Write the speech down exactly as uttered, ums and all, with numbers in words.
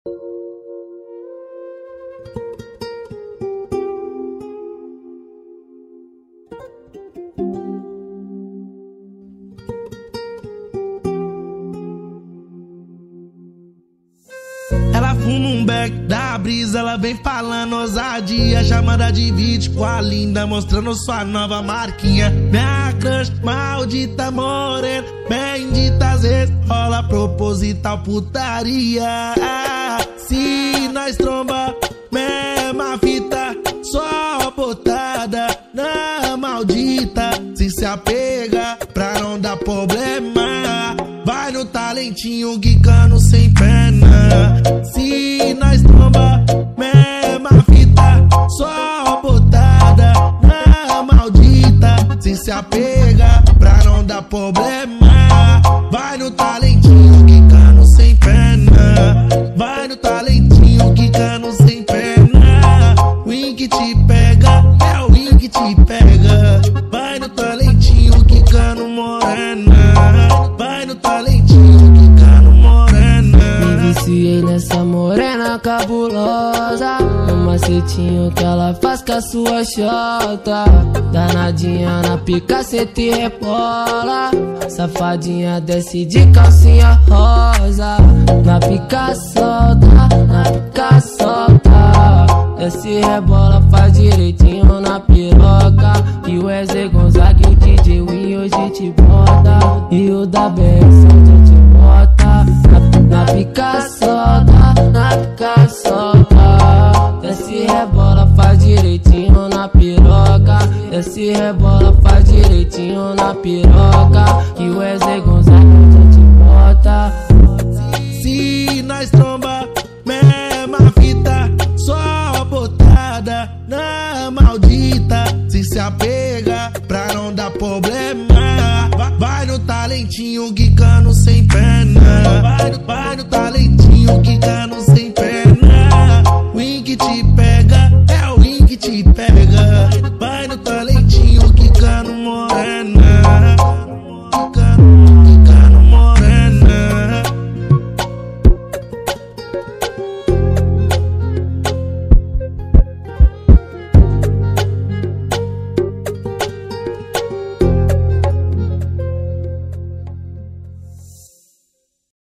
Ela fuma um beck da brisa, ela vem falando ousadia, chamada de vídeo com a linda, mostrando sua nova marquinha. Minha crush maldita morena, bendita, às vezes rola proposital putaria. Se nós tromba, mesma fita, só botada na maldita. Se se apega pra não dar problema, vai no talentinho quicando sem pena. Se nós tromba, mesma fita, só botada na maldita. Se se apega pra não dar problema, vai no talentinho quicando sem pena. Vai no talentinho quicando sem pena. O Ink te pega, é o Ink te pega. Vai no talentinho quicando morena. Vai no talentinho quicando morena. Me viciei nessa morena cabulosa, no macetinho que ela faz com a sua chota. Danadinha na pica, cê te rebola. Safadinha desce de calcinha rosa. Na pica solta, na pica solta. Desce rebola, faz direitinho na piroca. E o Wesley Gonzaga e o D J Win hoje te bota. E o da B S hoje te bota. Na, na pica solta, na pica solta. Desce rebola, faz direitinho na piroca. Desce rebola, faz direitinho na piroca. E o Wesley Gonzaga hoje te bota. Se nós tromba, mesma fita, só botada na maldita. Se se apega pra não dar problema, vai no talentinho quicando sem pena. Vai no, vai no talentinho quicando sem